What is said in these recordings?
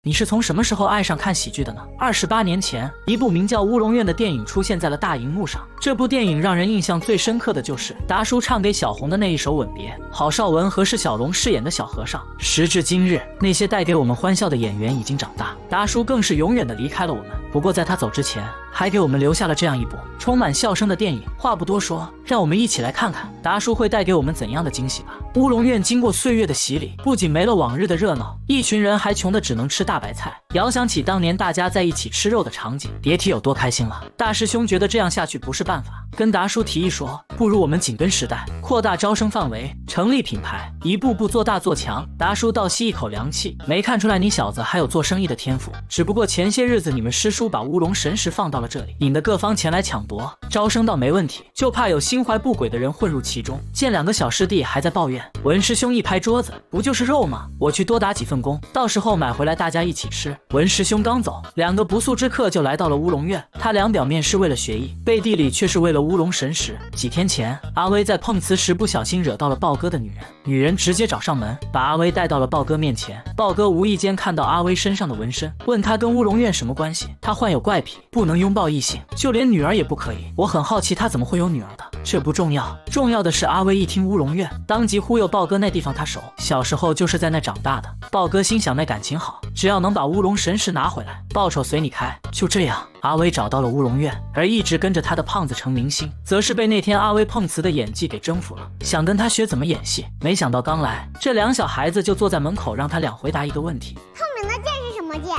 你是从什么时候爱上看喜剧的呢？28年前，一部名叫《乌龙院》的电影出现在了大荧幕上。这部电影让人印象最深刻的就是达叔唱给小红的那一首《吻别》，郝邵文和释小龙饰演的小和尚。时至今日，那些带给我们欢笑的演员已经长大，达叔更是永远的离开了我们。不过在他走之前，还给我们留下了这样一部充满笑声的电影。话不多说，让我们一起来看看达叔会带给我们怎样的惊喜吧。乌龙院经过岁月的洗礼，不仅没了往日的热闹，一群人还穷得只能吃大白菜。遥想起当年大家在一起吃肉的场景，别提有多开心了。大师兄觉得这样下去不是办法，跟达叔提议说，不如我们紧跟时代，扩大招生范围，成立品牌，一步步做大做强。达叔倒吸一口凉气，没看出来你小子还有做生意的天赋，只不过前些日子你们师叔把乌龙神石放到了这里，引得各方前来抢夺，招生倒没问题，就怕有心怀不轨的人混入其中。见两个小师弟还在抱怨，文师兄一拍桌子，不就是肉吗？我去多打几份工，到时候买回来大家一起吃。文师兄刚走，两个不速之客就来到了乌龙院，他俩表面是为了学艺，背地里却是为了乌龙神石。几天前，阿威在碰瓷时不小心惹到了豹哥的女人，女人直接找上门，把阿威带到了豹哥面前。豹哥无意间看到阿威身上的纹身，问他跟乌龙院什么关系。他患有怪癖，不能拥抱异性，就连女儿也不可以。我很好奇他怎么会有女儿的，这不重要，重要的是阿威一听乌龙院，当即忽悠豹哥那地方他熟，小时候就是在那长大的。豹哥心想那感情好，只要能把乌龙神石拿回来，报酬随你开。就这样，阿威找到了乌龙院，而一直跟着他的胖子程明星，则是被那天阿威碰瓷的演技给征服了，想跟他学怎么演戏。没想到刚来，这两小孩子就坐在门口，让他俩回答一个问题： 透明的剑是什么剑？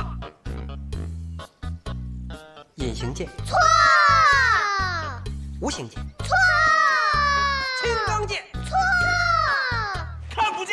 隐形剑。 错。 无形剑。 错。 青钢剑。 错。 看不见。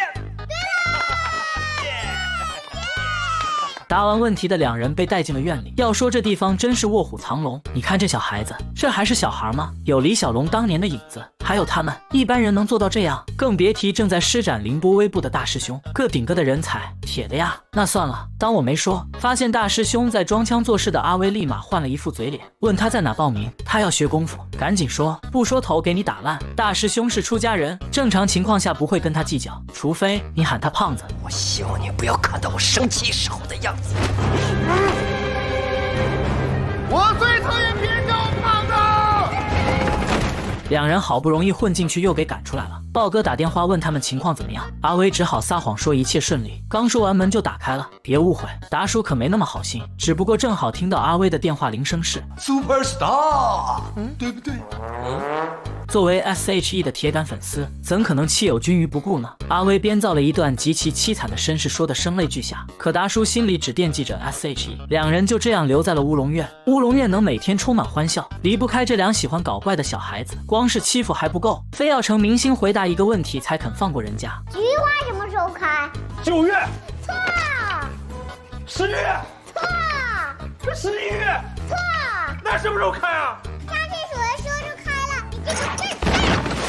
答完问题的两人被带进了院里。要说这地方真是卧虎藏龙，你看这小孩子，这还是小孩吗？有李小龙当年的影子，还有他们，一般人能做到这样，更别提正在施展凌波微步的大师兄，个顶个的人才，铁的呀。那算了，当我没说。发现大师兄在装腔作势的阿威立马换了一副嘴脸，问他在哪报名，他要学功夫，赶紧说，不说头给你打烂。大师兄是出家人，正常情况下不会跟他计较，除非你喊他胖子。 我希望你不要看到我生气时候的样子。 我最讨厌别人叫我胖子。 两人好不容易混进去，又给赶出来了。豹哥打电话问他们情况怎么样，阿威只好撒谎说一切顺利。刚说完门就打开了，别误会，达叔可没那么好心，只不过正好听到阿威的电话铃声是 Superstar，对不对？ 作为 SHE 的铁杆粉丝，怎可能弃友君于不顾呢？阿威编造了一段极其凄惨的身世，说的声泪俱下。可达叔心里只惦记着 SHE， 两人就这样留在了乌龙院。乌龙院能每天充满欢笑，离不开这两喜欢搞怪的小孩子。光是欺负还不够，非要成明星回答一个问题才肯放过人家。 菊花什么时候开 9月。 错。 10月。 错。 这11月。 错。 那什么时候开啊？ 上厕所的时候就开了，你这个笨蛋！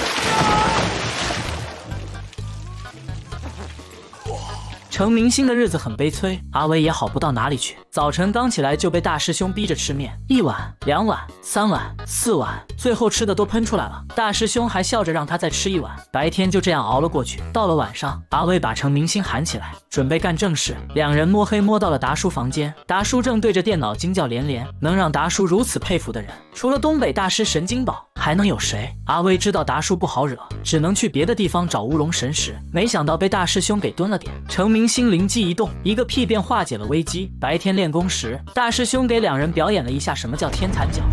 成明星的日子很悲催，阿威也好不到哪里去。早晨刚起来就被大师兄逼着吃面，1碗、2碗、3碗、4碗，最后吃的都喷出来了。大师兄还笑着让他再吃1碗。白天就这样熬了过去。到了晚上，阿威把成明星喊起来，准备干正事。两人摸黑摸到了达叔房间，达叔正对着电脑惊叫连连。能让达叔如此佩服的人，除了东北大师神经宝，还能有谁？阿威知道达叔不好惹，只能去别的地方找乌龙神石，没想到被大师兄给蹲了点。成明星灵机一动，一个屁便化解了危机。白天练功时，大师兄给两人表演了一下什么叫天残脚。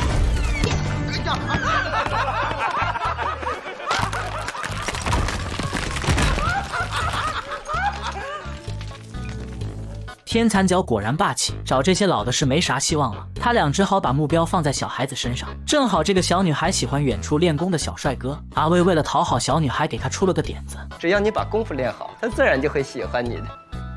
天残脚果然霸气，找这些老的是没啥希望了。他俩只好把目标放在小孩子身上，正好这个小女孩喜欢远处练功的小帅哥。阿威为了讨好小女孩，给她出了个点子： 只要你把功夫练好，他自然就会喜欢你的。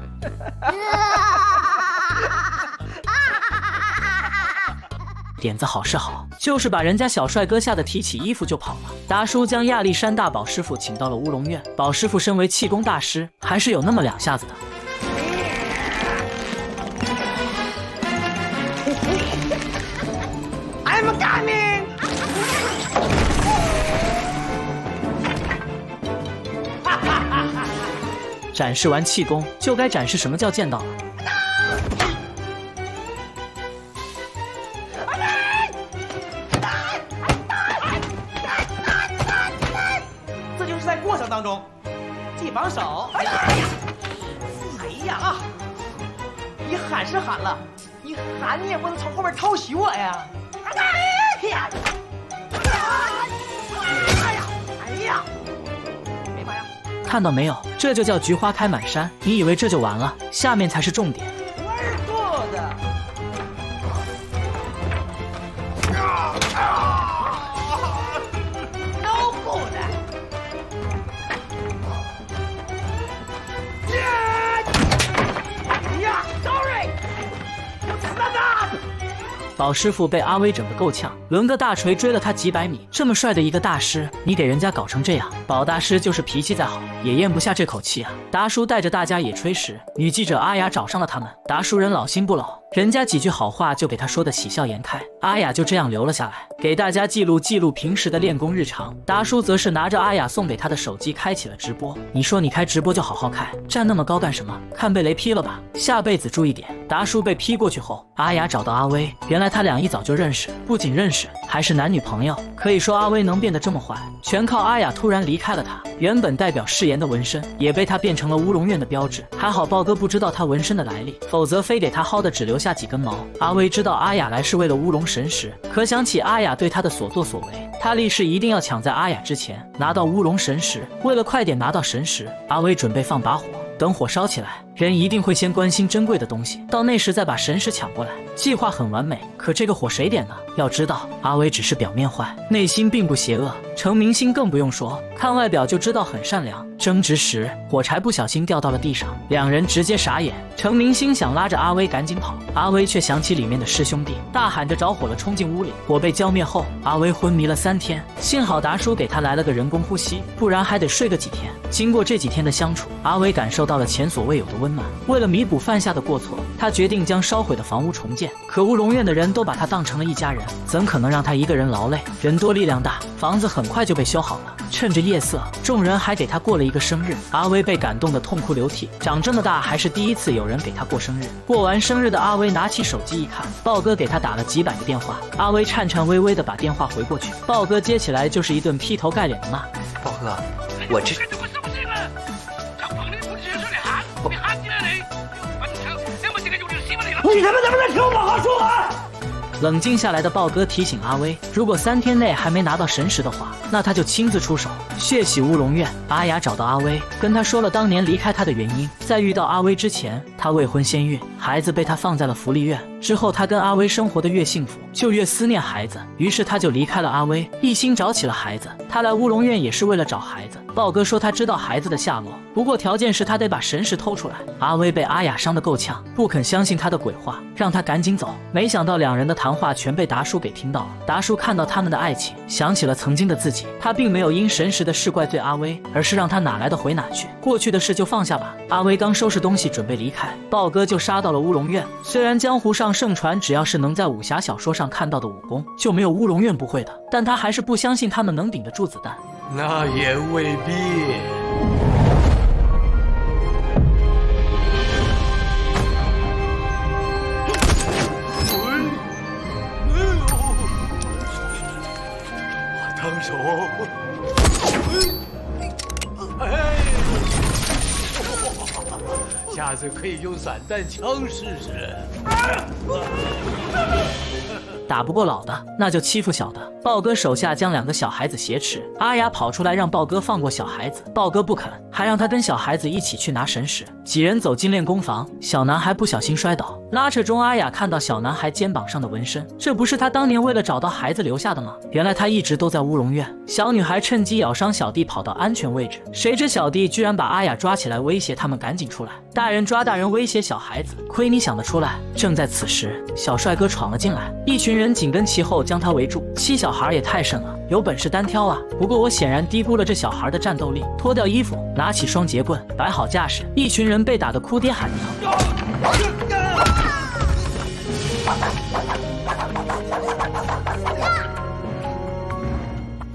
点子好是好，就是把人家小帅哥吓得提起衣服就跑了。达叔将亚历山大宝师傅请到了乌龙院，宝师傅身为气功大师，还是有那么两下子的。 I'm coming。 展示完气功，就该展示什么叫剑道了。 赛过程当中，记防守。哎呀啊！你喊是喊了，你喊你也不能从后边偷袭我呀！哎呀！哎呀！没法呀！ 看到没有，这就叫菊花开满山。你以为这就完了？下面才是重点。宝师傅被阿威整得够呛，抡个大锤追了他几百米。这么帅的一个大师，你给人家搞成这样，宝大师就是脾气再好，也咽不下这口气啊。达叔带着大家野炊时，女记者阿雅找上了他们。达叔人老心不老，人家几句好话就给他说的喜笑颜开。阿雅就这样留了下来，给大家记录平时的练功日常。达叔则是拿着阿雅送给他的手机开启了直播。你说你开直播就好好开，站那么高干什么？看被雷劈了吧，下辈子注意点。达叔被劈过去后，阿雅找到阿威，原来他俩一早就认识，不仅认识，还是男女朋友。可以说阿威能变得这么坏，全靠阿雅突然离开了他。原本代表誓言的纹身，也被他变成了乌龙院的标志。还好豹哥不知道他纹身的来历，否则非得他薅的只留下几根毛。阿威知道阿雅来是为了乌龙神石，可想起阿雅对他的所作所为，他立誓一定要抢在阿雅之前拿到乌龙神石。为了快点拿到神石，阿威准备放把火，等火烧起来，人一定会先关心珍贵的东西，到那时再把神石抢过来。计划很完美，可这个火谁点呢？要知道，阿威只是表面坏，内心并不邪恶。程明星更不用说，看外表就知道很善良。争执时，火柴不小心掉到了地上，两人直接傻眼。程明星想拉着阿威赶紧跑，阿威却想起里面的师兄弟，大喊着着火了，冲进屋里。火被浇灭后，阿威昏迷了3天，幸好达叔给他来了个人工呼吸，不然还得睡个几天。经过这几天的相处，阿威感受到了前所未有的温暖。为了弥补犯下的过错，他决定将烧毁的房屋重建。可乌龙院的人都把他当成了一家人，怎可能让他一个人劳累？人多力量大，房子很快就被修好了。趁着夜色，众人还给他过了一个生日。阿威被感动得痛哭流涕，长这么大还是第一次有人给他过生日。过完生日的阿威拿起手机一看，豹哥给他打了几百个电话。阿威颤颤巍巍地把电话回过去，豹哥接起来就是一顿劈头盖脸的骂。 豹哥，我这你他妈能不能听我好好说完？ 冷静下来的豹哥提醒阿威，如果3天内还没拿到神石的话，那他就亲自出手血洗乌龙院。阿雅找到阿威，跟他说了当年离开他的原因。在遇到阿威之前，他未婚先孕，孩子被他放在了福利院。之后他跟阿威生活的越幸福，就越思念孩子，于是他就离开了阿威，一心找起了孩子。他来乌龙院也是为了找孩子。豹哥说他知道孩子的下落，不过条件是他得把神石偷出来。阿威被阿雅伤得够呛，不肯相信他的鬼话，让他赶紧走。没想到两人的谈话全被达叔给听到了。达叔看到他们的爱情，想起了曾经的自己，他并没有因神石的事怪罪阿威，而是让他哪来的回哪去，过去的事就放下吧。阿威刚收拾东西准备离开，豹哥就杀到了乌龙院。虽然江湖上盛传只要是能在武侠小说上看到的武功，就没有乌龙院不会的，但他还是不相信他们能顶得住子弹。 那也未必。烫手！下次可以用散弹枪试试。 打不过老的，那就欺负小的。豹哥手下将2个小孩子挟持，阿雅跑出来让豹哥放过小孩子，豹哥不肯，还让他跟小孩子一起去拿神石。几人走进练功房，小男孩不小心摔倒，拉扯中阿雅看到小男孩肩膀上的纹身，这不是他当年为了找到孩子留下的吗？原来他一直都在乌龙院。小女孩趁机咬伤小弟，跑到安全位置，谁知小弟居然把阿雅抓起来，威胁他们赶紧出来。大人抓大人，威胁小孩子，亏你想得出来。正在此时，小帅哥闯了进来，一群人紧跟其后将他围住。7小孩也太甚了，有本事单挑啊！不过我显然低估了这小孩的战斗力。脱掉衣服，拿起双节棍，摆好架势，一群人被打得哭爹喊娘。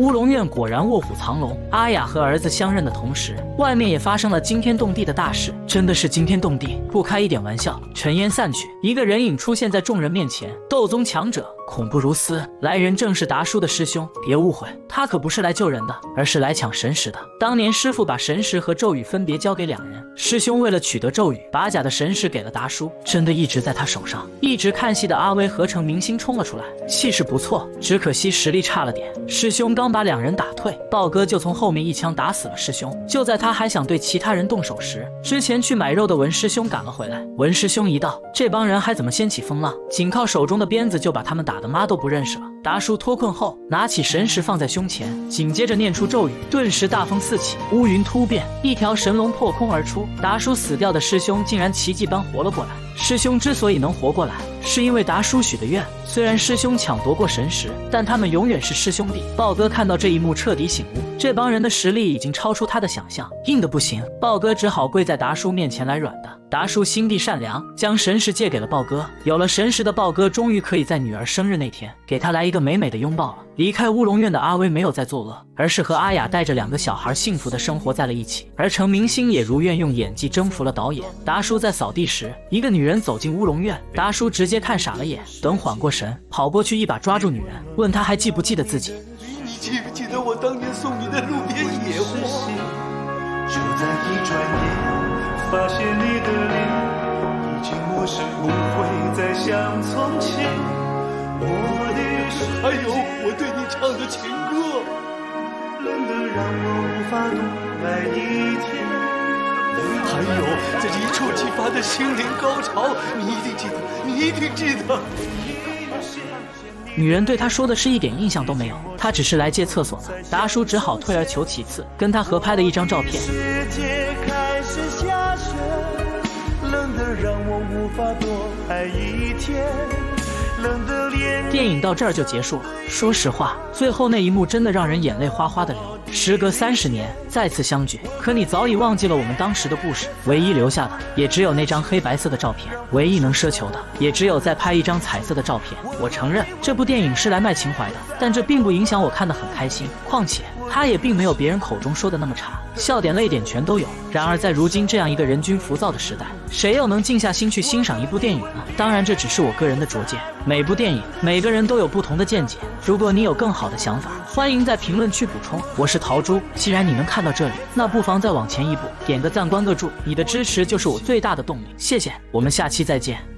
乌龙院果然卧虎藏龙，阿雅和儿子相认的同时，外面也发生了惊天动地的大事，真的是惊天动地，不开一点玩笑。尘烟散去，一个人影出现在众人面前，斗宗强者，恐怖如斯。来人正是达叔的师兄，别误会，他可不是来救人的，而是来抢神石的。当年师父把神石和咒语分别交给两人，师兄为了取得咒语，把假的神石给了达叔，真的一直在他手上。一直看戏的阿威合成明星冲了出来，气势不错，只可惜实力差了点。师兄刚把两人打退，豹哥就从后面一枪打死了师兄。就在他还想对其他人动手时，之前去买肉的文师兄赶了回来。文师兄一到，这帮人还怎么掀起风浪？仅靠手中的鞭子就把他们打得妈都不认识了。达叔脱困后，拿起神石放在胸前，紧接着念出咒语，顿时大风四起，乌云突变，一条神龙破空而出。达叔死掉的师兄竟然奇迹般活了过来。师兄之所以能活过来，是因为达叔许的愿。虽然师兄抢夺过神石，但他们永远是师兄弟。豹哥看到这一幕彻底醒悟，这帮人的实力已经超出他的想象，硬的不行。豹哥只好跪在达叔面前来软的。达叔心地善良，将神石借给了豹哥。有了神石的豹哥终于可以在女儿生日那天给她来一个美美的拥抱了。离开乌龙院的阿威没有再作恶，而是和阿雅带着两个小孩幸福的生活在了一起。而成明星也如愿用演技征服了导演。达叔在扫地时，一个女人走进乌龙院，达叔直接看傻了眼，等缓过神，跑过去一把抓住女人，问她还记不记得自己。 你记不记得我当年送你的路边野花？ 就在一转眼，发现你的脸已经陌生，不会再像从前。 还有我对你唱的情歌， 冷得让我无法多爱一天。 还有这一触即发的心灵高潮，你一定记得，你一定记得。 女人对他说的是一点印象都没有，他只是来借厕所的。达叔只好退而求其次，跟他合拍了一张照片。 世界开始下雪，冷得让我无法多爱一天。电影到这儿就结束了。说实话，最后那一幕真的让人眼泪哗哗的流。时隔30年再次相聚，可你早已忘记了我们当时的故事，唯一留下的也只有那张黑白色的照片，唯一能奢求的也只有再拍一张彩色的照片。我承认这部电影是来卖情怀的，但这并不影响我看得很开心。况且它也并没有别人口中说的那么差，笑点泪点全都有。然而在如今这样一个人均浮躁的时代，谁又能静下心去欣赏一部电影呢？当然这只是我个人的拙见，每部电影每个人都有不同的见解，如果你有更好的想法，欢迎在评论区补充。我是陶朱，既然你能看到这里，那不妨再往前一步，点个赞关个注，你的支持就是我最大的动力，谢谢，我们下期再见。